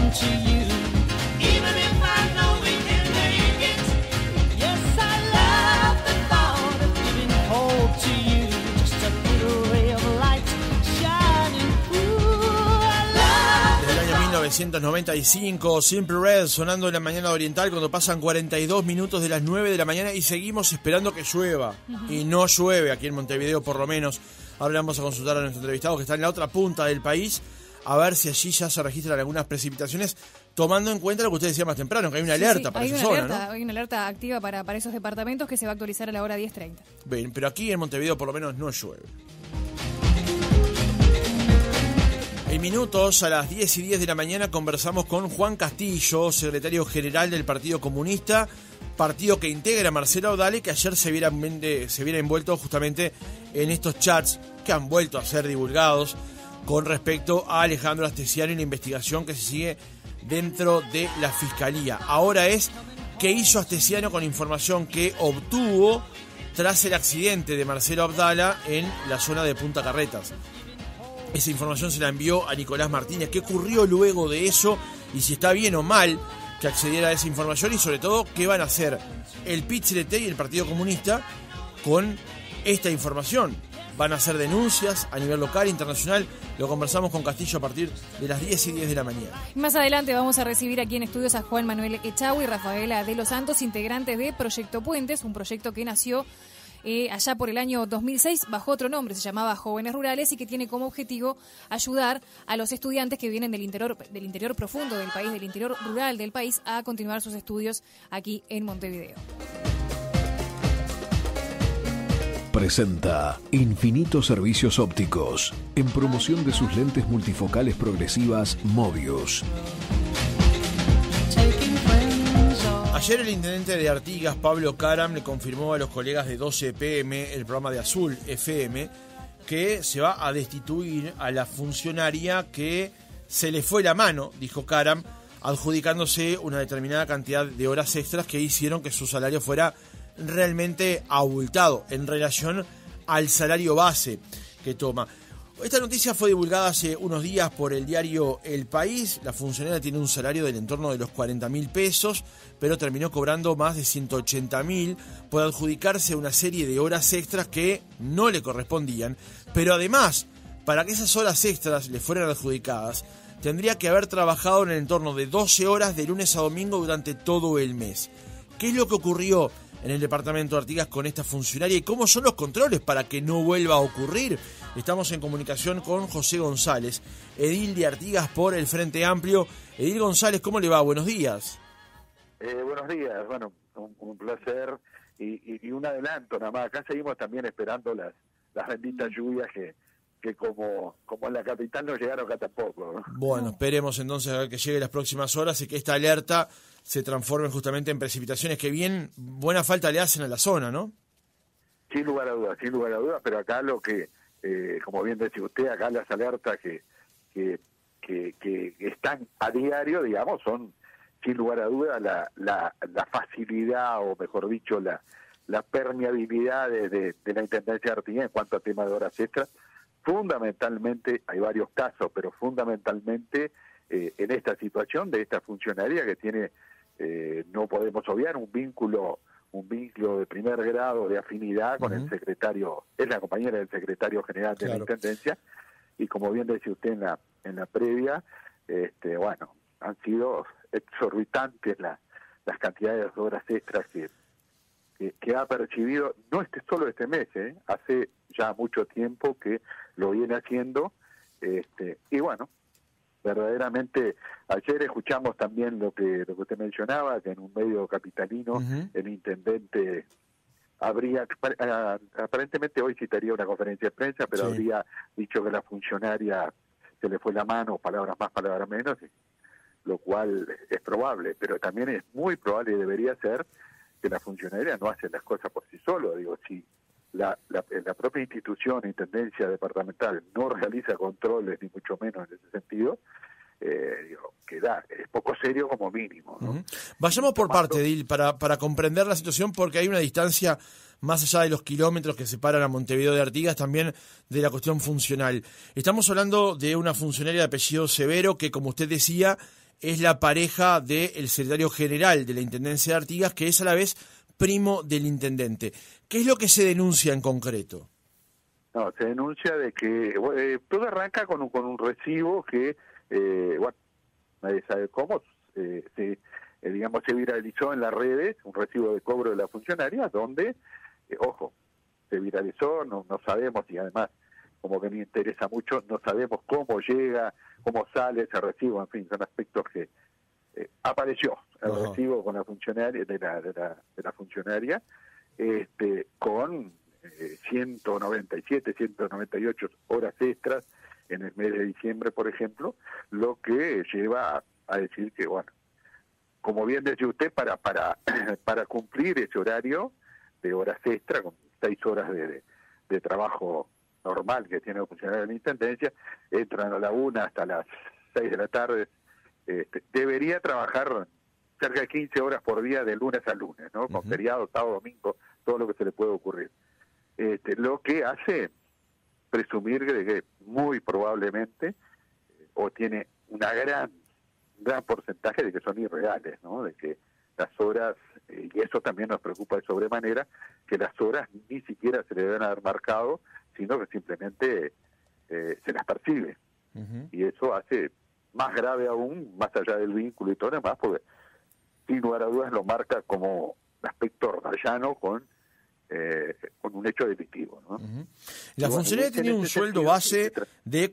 to you. Even if I know we can make it. Yes, I love the thought of giving hope to you. Just a little ray of light shining through. I love Del año 1995, Simple Red sonando en la mañana oriental cuando pasan 42 minutos de las 9 de la mañana y seguimos esperando que llueva. Y no llueve aquí en Montevideo, por lo menos. Ahora vamos a consultar a nuestro entrevistado que está en la otra punta del país, a ver si allí ya se registran algunas precipitaciones, tomando en cuenta lo que usted decía más temprano, que hay una alerta para esa zona, ¿no? Hay una alerta activa para esos departamentos que se va a actualizar a la hora 10:30. Bien, pero aquí en Montevideo por lo menos no llueve. En minutos, a las 10:10 de la mañana, conversamos con Juan Castillo, secretario general del Partido Comunista, partido que integra Marcelo Audale, que ayer se viera envuelto justamente en estos chats que han vuelto a ser divulgados con respecto a Alejandro Astesiano y la investigación que se sigue dentro de la Fiscalía. Ahora es qué hizo Astesiano con información que obtuvo tras el accidente de Marcelo Abdala en la zona de Punta Carretas. Esa información se la envió a Nicolás Martínez. ¿Qué ocurrió luego de eso? Y si está bien o mal que accediera a esa información, y sobre todo, ¿qué van a hacer el PIT-CNT y el Partido Comunista con esta información? ¿Van a hacer denuncias a nivel local, internacional? Lo conversamos con Castillo a partir de las 10:10 de la mañana. Más adelante vamos a recibir aquí en estudios a Juan Manuel Echagüe y Rafaela de los Santos, integrantes de Proyecto Puentes, un proyecto que nació allá por el año 2006 bajo otro nombre, se llamaba Jóvenes Rurales, y que tiene como objetivo ayudar a los estudiantes que vienen del interior profundo del país, del interior rural del país, a continuar sus estudios aquí en Montevideo. Presenta Infinitos Servicios Ópticos, en promoción de sus lentes multifocales progresivas Mobius. Ayer el intendente de Artigas, Pablo Caram, le confirmó a los colegas de 12 PM, el programa de Azul FM, que se va a destituir a la funcionaria que se le fue la mano, dijo Caram, adjudicándose una determinada cantidad de horas extras que hicieron que su salario fuera realmente abultado en relación al salario base que toma. Esta noticia fue divulgada hace unos días por el diario El País. La funcionaria tiene un salario del entorno de los 40.000 pesos, pero terminó cobrando más de 180.000 por adjudicarse una serie de horas extras que no le correspondían. Pero además, para que esas horas extras le fueran adjudicadas, tendría que haber trabajado en el entorno de 12 horas de lunes a domingo durante todo el mes. ¿Qué es lo que ocurrió en el departamento de Artigas con esta funcionaria y cómo son los controles para que no vuelva a ocurrir? Estamos en comunicación con José González, edil de Artigas por el Frente Amplio. Edil González, ¿cómo le va? Buenos días. Buenos días, bueno, un placer y un adelanto nada más. Acá seguimos también esperando las benditas lluvias que como en la capital no llegaron acá tampoco, ¿no? Bueno, esperemos entonces a ver que llegue las próximas horas y que esta alerta se transforme justamente en precipitaciones que bien buena falta le hacen a la zona, ¿no? Sin lugar a dudas, pero acá lo que, como bien decía usted, acá las alertas que están a diario, digamos, son sin lugar a dudas la facilidad, o mejor dicho, la permeabilidad de la Intendencia de Artigas en cuanto a tema de horas extras. Fundamentalmente, hay varios casos, pero fundamentalmente en esta situación de esta funcionaria que tiene, no podemos obviar, un vínculo de primer grado de afinidad con el secretario, es la compañera del secretario general de la Intendencia, y como bien decía usted en la previa, bueno, han sido exorbitantes las cantidades de horas extras que ha percibido, no solo este mes, hace ya mucho tiempo que lo viene haciendo, y bueno, verdaderamente ayer escuchamos también lo que usted mencionaba, que en un medio capitalino el intendente habría, aparentemente hoy citaría una conferencia de prensa, pero habría dicho que la funcionaria se le fue la mano, palabras más, palabras menos, lo cual es probable, pero también es muy probable y debería ser que la funcionaria no hace las cosas por sí solo. Digo, si la propia institución, intendencia departamental, no realiza controles, ni mucho menos en ese sentido, es poco serio como mínimo, ¿no? Vayamos por parte, Edil, para comprender la situación, porque hay una distancia más allá de los kilómetros que separan a Montevideo de Artigas, también de la cuestión funcional. Estamos hablando de una funcionaria de apellido Severo que, como usted decía, es la pareja del secretario general de la Intendencia de Artigas, que es a la vez primo del intendente. ¿Qué es lo que se denuncia en concreto? No, se denuncia de que todo arranca con un recibo que, bueno, nadie sabe cómo, digamos, se viralizó en las redes, un recibo de cobro de la funcionaria, donde, ojo, se viralizó, no sabemos, y además, como que me interesa mucho, no sabemos cómo llega, cómo sale ese recibo, en fin, son aspectos que apareció el recibo con la funcionaria, de la funcionaria, con 197, 198 horas extras en el mes de diciembre, por ejemplo, lo que lleva a decir que, bueno, como bien decía usted, para cumplir ese horario de horas extra, con 6 horas de trabajo normal que tiene el funcionario de la Intendencia, entran a la 1 hasta las 6 de la tarde, debería trabajar cerca de 15 horas por día de lunes a lunes, ¿no? Con feriado, sábado, domingo, todo lo que se le puede ocurrir. Lo que hace presumir de que muy probablemente o tiene un gran porcentaje de que son irreales, ¿no? De que las horas, y eso también nos preocupa de sobremanera, que las horas ni siquiera se le deben haber marcado, sino que simplemente se las percibe. Y eso hace más grave aún, más allá del vínculo y todo lo demás, porque sin lugar a dudas lo marca como aspecto rayano con un hecho delictivo, ¿no? La funcionaria tenía un sueldo base de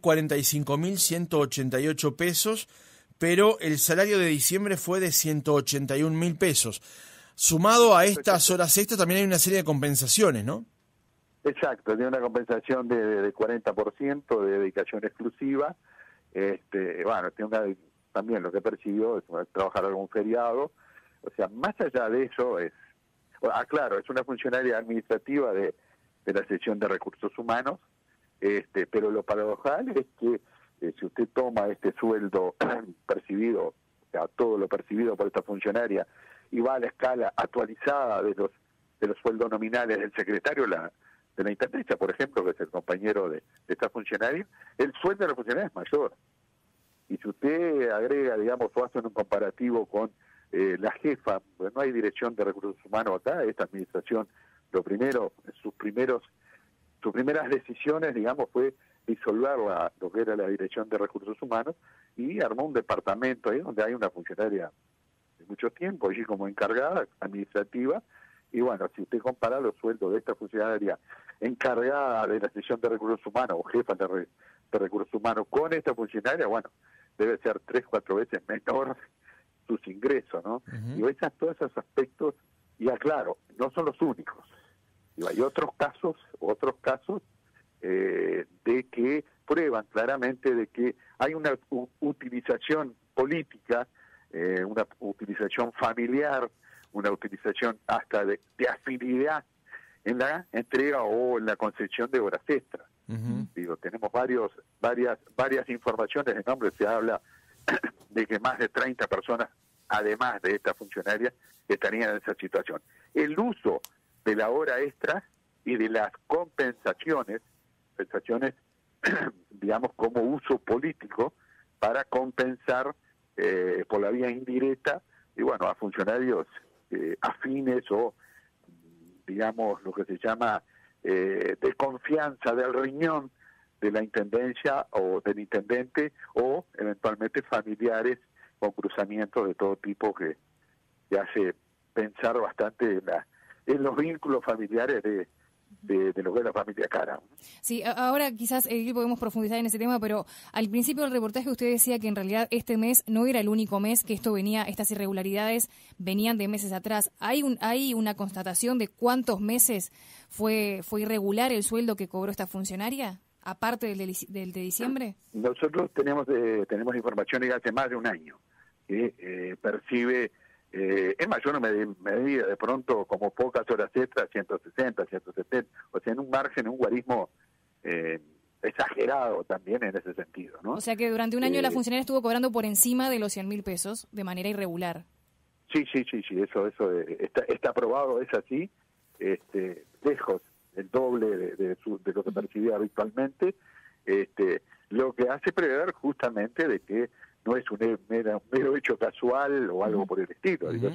45.188 pesos, pero el salario de diciembre fue de 181.000 pesos. Sumado a estas horas extras también hay una serie de compensaciones, ¿no? Exacto, tiene una compensación de 40% de dedicación exclusiva. Bueno, tiene también lo que percibió es trabajar algún feriado. O sea, más allá de eso claro, es una funcionaria administrativa de la sección de recursos humanos, pero lo paradojal es que si usted toma este sueldo percibido, o sea, todo lo percibido por esta funcionaria, y va a la escala actualizada de los sueldos nominales del secretario de la Intendencia, por ejemplo, que es el compañero de esta funcionaria, el sueldo de la funcionaria es mayor. Y si usted agrega, digamos, o hace un comparativo con la jefa, pues no hay dirección de recursos humanos acá, esta administración, sus primeras decisiones, digamos, fue disolver lo que era la dirección de recursos humanos y armó un departamento ahí donde hay una funcionaria de mucho tiempo, allí como encargada administrativa, y bueno, si usted compara los sueldos de esta funcionaria encargada de la sección de recursos humanos o jefa de recursos humanos con esta funcionaria, bueno, debe ser 3-4 veces menor sus ingresos, ¿no? Y todos esos aspectos, y aclaro, no son los únicos. Y hay otros casos de que prueban claramente de que hay una utilización política, una utilización familiar, una utilización hasta de afinidad en la entrega o en la concesión de horas extras. Digo, tenemos varias informaciones de nombre, se habla de que más de 30 personas, además de esta funcionaria, estarían en esa situación. El uso de la hora extra y de las compensaciones, digamos, como uso político para compensar por la vía indirecta, y bueno, a funcionarios afines o, digamos, lo que se llama de confianza del riñón de la intendencia o del intendente, o eventualmente familiares con cruzamientos de todo tipo que hace pensar bastante en los vínculos familiares de lo que es la familia Cara. Sí, ahora quizás podemos profundizar en ese tema, pero al principio del reportaje usted decía que en realidad este mes no era el único mes que estas irregularidades venían de meses atrás. ¿Hay una constatación de cuántos meses fue irregular el sueldo que cobró esta funcionaria, aparte del de diciembre? Nosotros tenemos información de hace más de un año que percibe en mayor medida, de pronto, como pocas horas extras, 160, 170, o sea, en un margen, un guarismo exagerado también en ese sentido, ¿no? O sea que durante un año la funcionaria estuvo cobrando por encima de los 100.000 pesos de manera irregular. Sí, eso está aprobado, es así, lejos el doble de lo que percibía habitualmente, lo que hace prever justamente de que no es un mero hecho casual o algo por el estilo. Digo,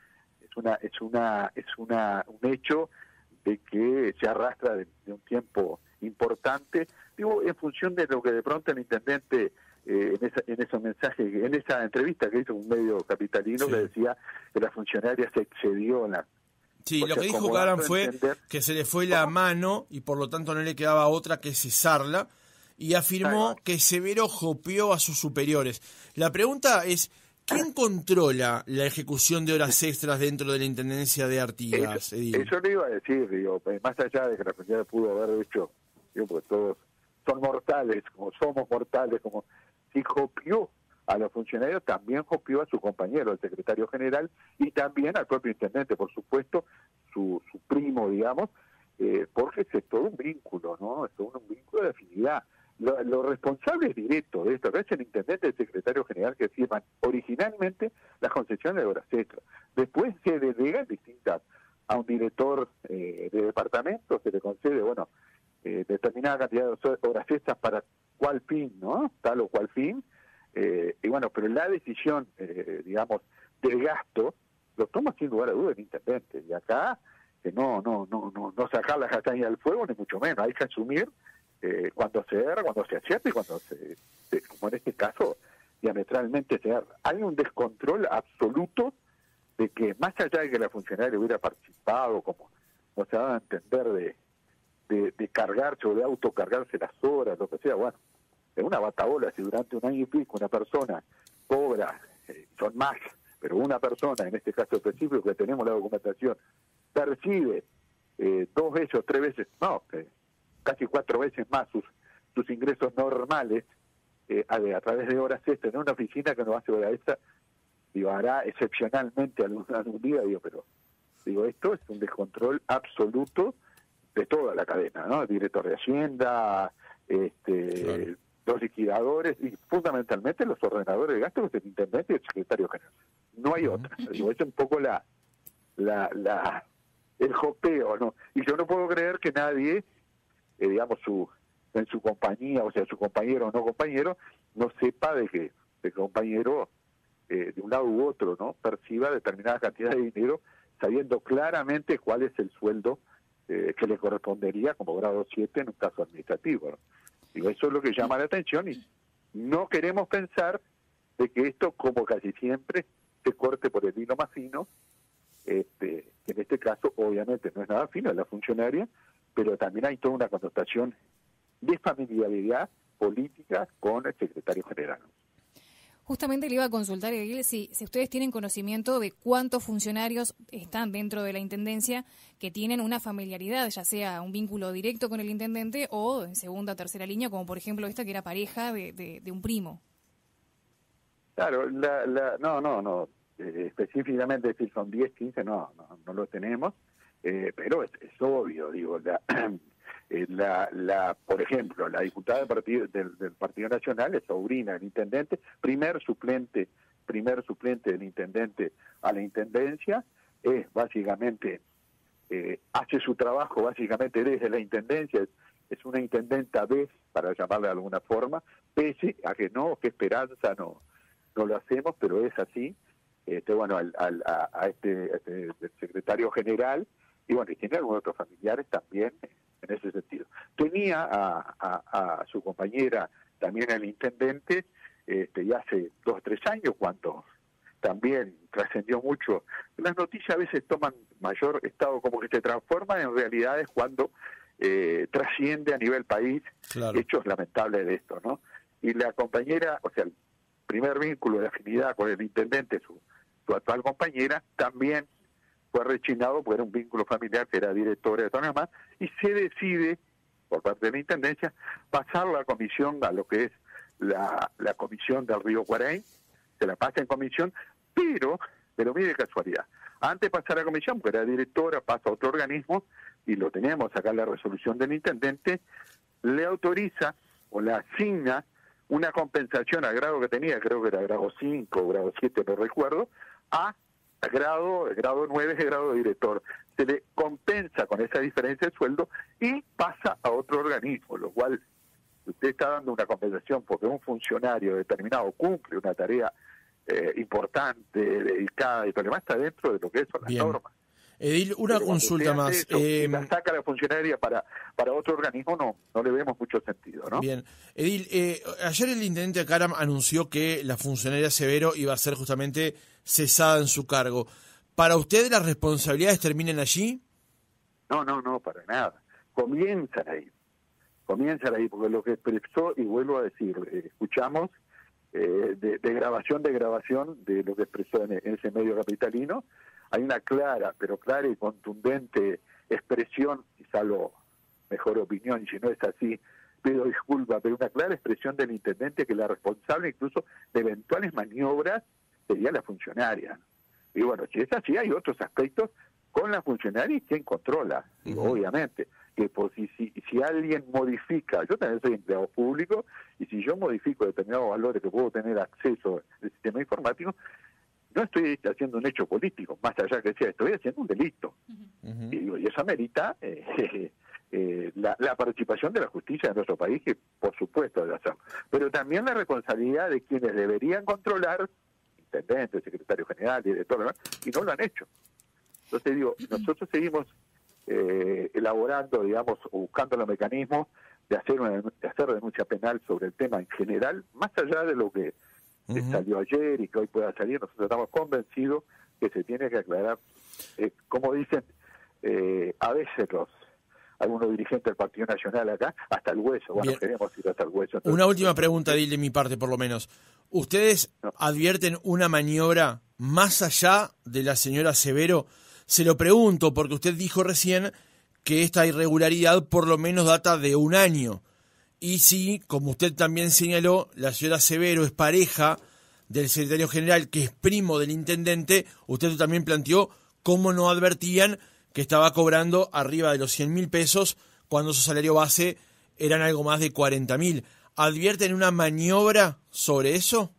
un hecho de que se arrastra de un tiempo importante, digo, en función de lo que de pronto el intendente en esos mensajes, en esa entrevista que hizo un medio capitalino, que decía que la funcionaria se excedió en la... Sí, lo que dijo Karam fue que se le fue la mano y por lo tanto no le quedaba otra que cesarla, y afirmó que Severo jopeó a sus superiores. La pregunta es, ¿quién controla la ejecución de horas extras dentro de la Intendencia de Artigas, Edil? Eso le iba a decir, digo, más allá de que la funcionaria pudo haber hecho, digo, porque todos son mortales, como somos mortales, como si jopió a los funcionarios, también jopió a su compañero, el secretario general, y también al propio intendente, por supuesto, su primo, digamos, porque es todo un vínculo, ¿no? Es todo un vínculo de afinidad. Los responsables directos de esto, que es el intendente y el secretario general, que firman originalmente las concesiones de horas extras. Después se delegan distintas a un director de departamento, se le concede, bueno, determinada cantidad de horas extras para cuál fin, ¿no? Tal o cual fin. Y bueno, pero la decisión, digamos, del gasto, lo toma sin lugar a dudas el intendente. Y acá, no sacar la castaña del fuego, ni mucho menos. Hay que asumir cuando se erra, cuando se acierta y cuando como en este caso, diametralmente se erra. Hay un descontrol absoluto de que, más allá de que la funcionaria hubiera participado, como no se va a entender, de cargarse o de autocargarse las horas, lo que sea, bueno, es una batabola. Si durante un año y pico una persona cobra, son más, pero una persona, en este caso específico, que tenemos la documentación, percibe 2 veces o 3 veces, no, casi 4 veces más sus ingresos normales a través de horas extras en una oficina que no hace hora extra, digo, hará excepcionalmente algún día, pero esto es un descontrol absoluto de toda la cadena, ¿no? El director de Hacienda, claro, los liquidadores y fundamentalmente los ordenadores de gastos, el intendente y el secretario general. No hay otra. Digo, es un poco el jopeo, ¿no? Y yo no puedo creer que nadie, digamos, en su compañía, o sea, su compañero o no compañero, no sepa de que el compañero, de un lado u otro, ¿no?, perciba determinada cantidad de dinero, sabiendo claramente cuál es el sueldo que le correspondería como grado 7 en un caso administrativo, ¿no? Digo, eso es lo que llama la atención y no queremos pensar de que esto, como casi siempre, se corte por el hilo más fino, que en este caso obviamente no es nada fino, es la funcionaria, pero también hay toda una connotación de familiaridad política con el secretario general. Justamente le iba a consultar, Edil, si ustedes tienen conocimiento de cuántos funcionarios están dentro de la Intendencia que tienen una familiaridad, ya sea un vínculo directo con el intendente o en segunda o tercera línea, como por ejemplo esta que era pareja de un primo. Claro, no, específicamente decir son 10, 15, no lo tenemos, pero es obvio, digo, por ejemplo, la diputada del Partido Nacional es sobrina del intendente, primer suplente del intendente a la intendencia, es básicamente, hace su trabajo básicamente desde la intendencia, es una intendenta B, para llamarla de alguna forma, pese a que qué esperanza no lo hacemos, pero es así. Bueno, a este secretario general, y bueno, y tiene algunos otros familiares también en ese sentido. Tenía a su compañera también el intendente, ya hace 2 o 3 años, cuando también trascendió mucho. Las noticias a veces toman mayor estado, como que se transforman en realidades cuando trasciende a nivel país, claro, hechos lamentables de esto, ¿no? Y la compañera, o sea, el primer vínculo de afinidad con el intendente, su actual compañera, también fue rechinado porque era un vínculo familiar, que era directora de Tonamá, y se decide, por parte de la Intendencia, pasar la comisión a lo que es la comisión del Río Cuarey, se la pasa en comisión, pero mire casualidad, antes de pasar a la comisión, porque era directora, pasa a otro organismo, y lo tenemos acá en la resolución del Intendente, le autoriza o le asigna una compensación al grado que tenía, creo que era grado 5 o grado 7, no recuerdo, a grado 9 es el grado de director. Se le compensa con esa diferencia de sueldo y pasa a otro organismo, lo cual usted está dando una compensación porque un funcionario determinado cumple una tarea importante, dedicada y todo lo demás, está dentro de lo que son las normas. Edil, una Pero consulta más. Eso, y la saca la funcionaria para otro organismo, no le vemos mucho sentido, ¿no? Bien. Edil, ayer el intendente Karam anunció que la funcionaria Severo iba a ser justamente cesada en su cargo. ¿Para usted las responsabilidades terminan allí? No, para nada. Comienzan ahí, porque lo que expresó, y vuelvo a decir, escuchamos de grabación de lo que expresó en ese medio capitalino. Hay una clara y contundente expresión, quizá lo mejor opinión, y si no es así, pido disculpas, pero una clara expresión del intendente que la responsable incluso de eventuales maniobras sería la funcionaria. Y bueno, si es así, hay otros aspectos con la funcionaria y quien controla, obviamente. Que por si alguien modifica, yo también soy empleado público, y si yo modifico determinados valores que puedo tener acceso al sistema informático, no estoy haciendo un hecho político, más allá que sea, estoy haciendo un delito. Y eso amerita la participación de la justicia de nuestro país, que por supuesto debe hacerlo. Pero también la responsabilidad de quienes deberían controlar, intendente, secretario general, director, y no lo han hecho. Entonces digo, nosotros seguimos elaborando, digamos, o buscando los mecanismos de hacer denuncia penal sobre el tema en general, más allá de lo que salió ayer y que hoy pueda salir. Nosotros estamos convencidos que se tiene que aclarar, como dicen a veces algunos dirigentes del Partido Nacional acá, hasta el hueso. Bueno, queremos ir hasta el hueso. Entonces, una última pregunta, Edil, de mi parte por lo menos. ¿Ustedes advierten una maniobra más allá de la señora Severo? Se lo pregunto porque usted dijo recién que esta irregularidad por lo menos data de un año. Y si, como usted también señaló, la señora Severo es pareja del secretario general, que es primo del intendente, usted también planteó cómo no advertían que estaba cobrando arriba de los 100.000 pesos cuando su salario base eran algo más de 40.000. ¿Advierten una maniobra sobre eso?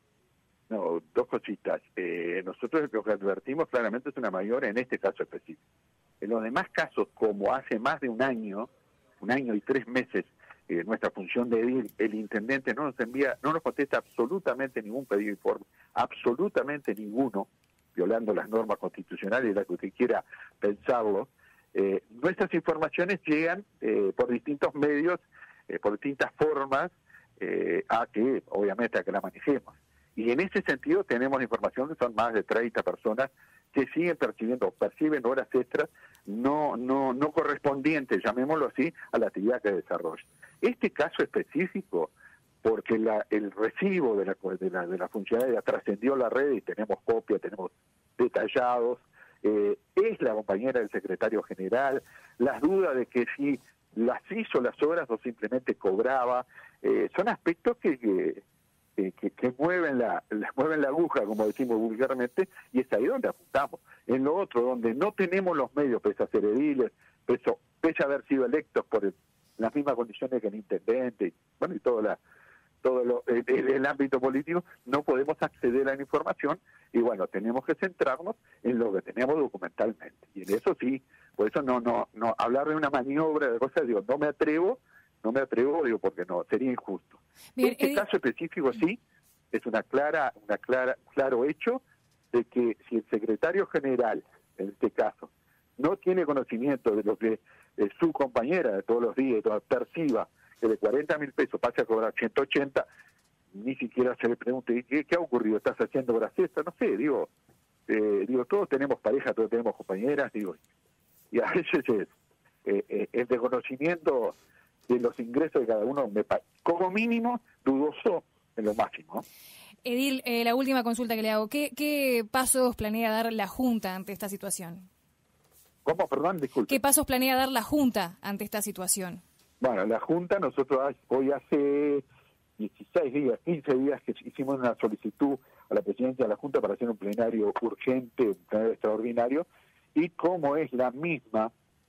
No, dos cositas. Nosotros lo que advertimos claramente es una maniobra en este caso específico. En los demás casos, como hace más de un año y 3 meses, nuestra función de edil, el intendente no nos contesta absolutamente ningún pedido de informe, absolutamente ninguno, violando las normas constitucionales, la que usted quiera pensarlo. Nuestras informaciones llegan por distintos medios, por distintas formas, a que la manejemos. Y en ese sentido tenemos información que son más de 30 personas que siguen perciben horas extras no correspondientes, llamémoslo así, a la actividad que desarrollan. Este caso específico, porque el recibo de la funcionaria trascendió la red y tenemos copias, tenemos detallados, es la compañera del secretario general, las dudas de que si las hizo las horas o simplemente cobraba, son aspectos que mueven la aguja, como decimos vulgarmente, y es ahí donde apuntamos. En lo otro, donde no tenemos los medios, pese a ser ediles, pese a haber sido electos por las mismas condiciones que el intendente, y todo el ámbito político, no podemos acceder a la información, y tenemos que centrarnos en lo que tenemos documentalmente. Y en eso sí, por eso no hablar de una maniobra de cosas, no me atrevo, porque no, sería injusto. Bien, este caso específico sí es claro hecho de que si el secretario general, en este caso, no tiene conocimiento de lo que su compañera de todos los días perciba, que de 40.000 pesos pase a cobrar 180, ni siquiera se le pregunte, ¿qué ha ocurrido? ¿Estás haciendo horas extras? No sé, todos tenemos pareja, todos tenemos compañeras, y a veces el desconocimiento de los ingresos de cada uno, como mínimo, dudoso en lo máximo. Edil, la última consulta que le hago. ¿Qué pasos planea dar la Junta ante esta situación? ¿Cómo? Perdón, disculpe. ¿Qué pasos planea dar la Junta ante esta situación? Bueno, la Junta, nosotros hoy hace 15 días que hicimos una solicitud a la presidencia de la Junta para hacer un plenario urgente, un plenario extraordinario, y como es la misma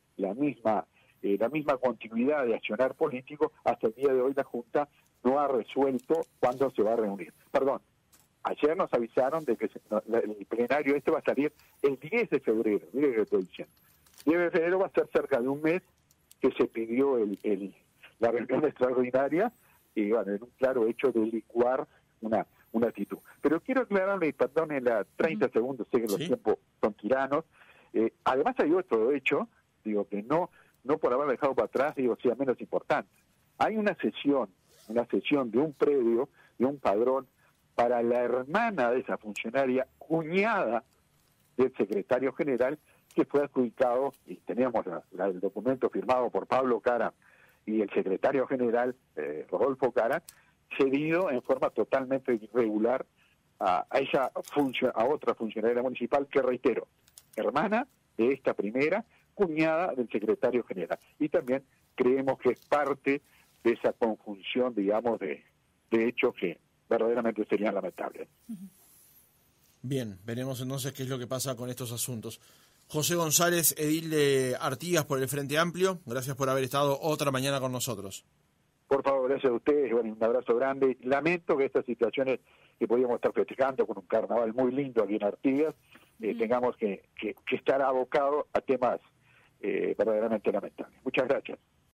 continuidad de accionar político, hasta el día de hoy la Junta no ha resuelto cuándo se va a reunir. Perdón, ayer nos avisaron de que el plenario va a salir el 10 de febrero, mire lo que estoy diciendo. El 10 de febrero va a ser cerca de un mes que se pidió la reunión extraordinaria y bueno, en un claro hecho de licuar una actitud. Pero quiero aclararle, perdonen la 30 segundos, sé que los tiempos son tiranos. Además hay otro hecho, digo, que no por haber dejado para atrás, digo, sea menos importante. Hay una sesión de un predio, de un padrón, para la hermana de esa funcionaria, cuñada del secretario general, que fue adjudicado, y teníamos el documento firmado por Pablo Caram y el secretario general, Rodolfo Caram, cedido en forma totalmente irregular a otra funcionaria municipal, que reitero, hermana de esta primera, cuñada del secretario general. Y también creemos que es parte de esa conjunción, digamos, de hechos que verdaderamente serían lamentables. Bien, veremos entonces qué es lo que pasa con estos asuntos. José González, edil de Artigas por el Frente Amplio, gracias por haber estado otra mañana con nosotros. Por favor, gracias a ustedes, bueno, un abrazo grande. Lamento que estas situaciones que podíamos estar festejando con un carnaval muy lindo aquí en Artigas, tengamos que estar abocados a temas verdaderamente lamentables. Muchas gracias.